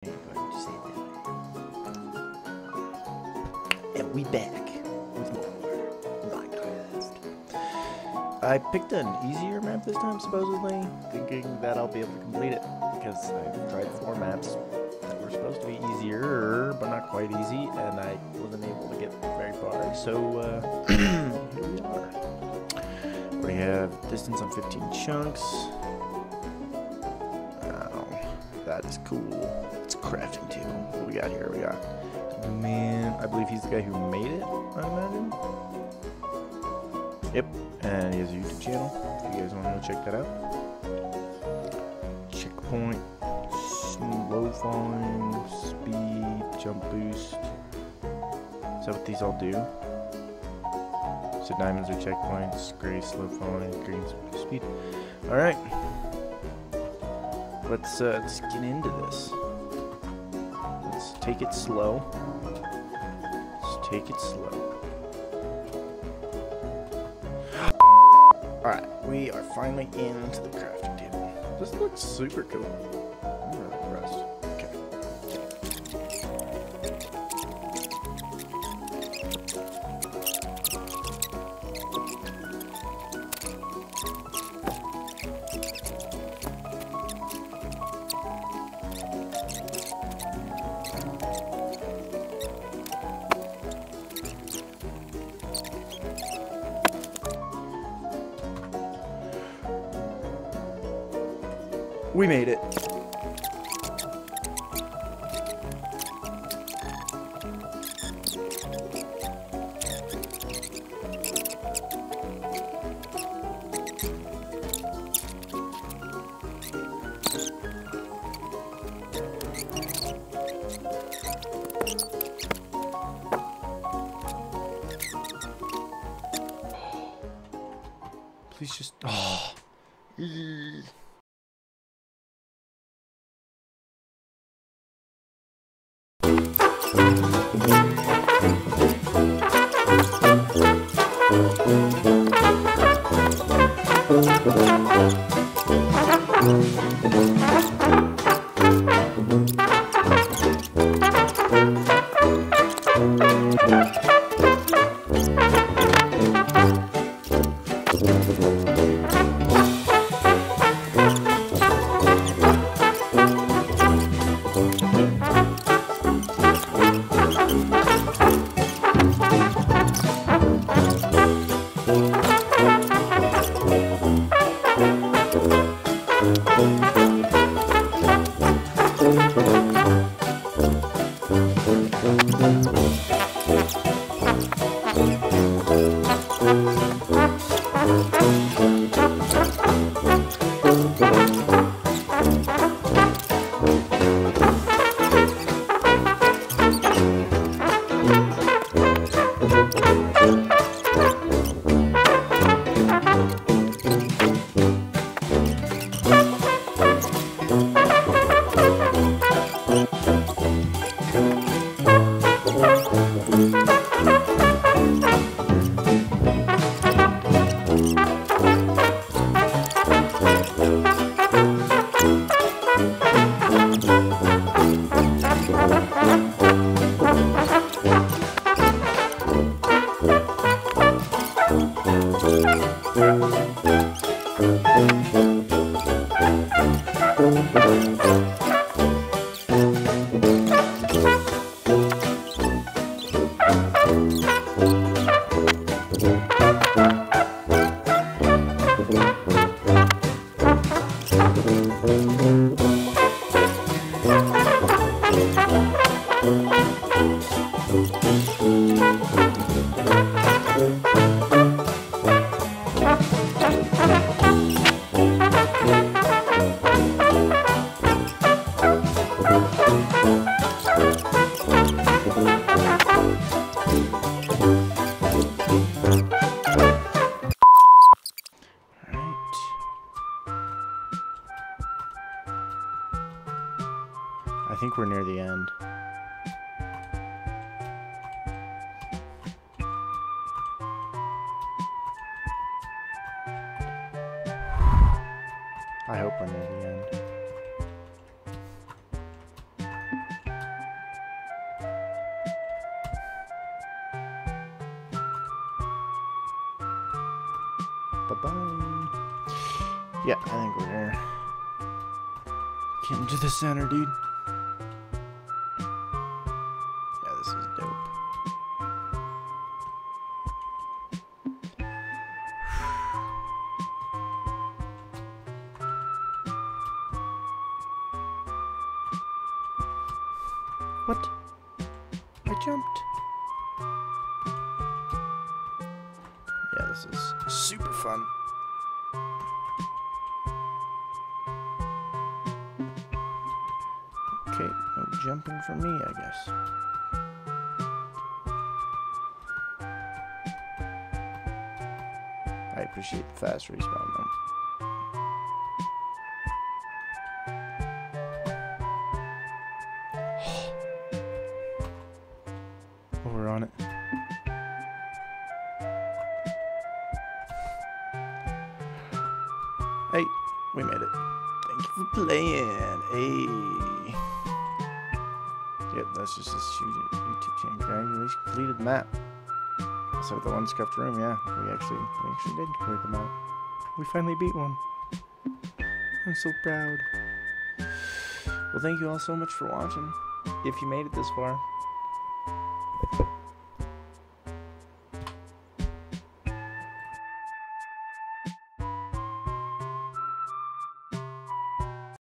Why would you say it that way? And we back with more Minecraft. I picked an easier map this time, supposedly, thinking that I'll be able to complete it, because I've tried 4 maps that were supposed to be easier, but not quite easy, and I wasn't able to get very far, so here we are. We have distance on 15 chunks. That is cool. It's a crafting table. What do we got here? We got man. I believe he's the guy who made it, I imagine. Yep. And he has a YouTube channel. If you guys want to go check that out. Checkpoint. Slow falling. Speed. Jump boost. Is that what these all do? So diamonds are checkpoints. Gray slow falling. Green speed. Alright. Let's get into this. Let's take it slow. Let's take it slow. Alright, we are finally into the crafting table. This looks super cool. I'm really impressed. Okay. We made it. Please just. Oh. I think we're near the end. I hope we're near the end. Bye-bye. Yeah, I think we're getting to the center, dude. Yeah, this is dope. What? I jumped. Yeah, this is super fun. Okay, no jumping for me, I guess. I appreciate the fast respawn, though. Oh, we're on it. Hey, we made it. Thank you for playing. Hey. Yep, that's just his YouTube channel. Congratulations, completed the map. So the one scuffed room, yeah, we actually did complete the map. We finally beat one. I'm so proud. Well, thank you all so much for watching. If you made it this far,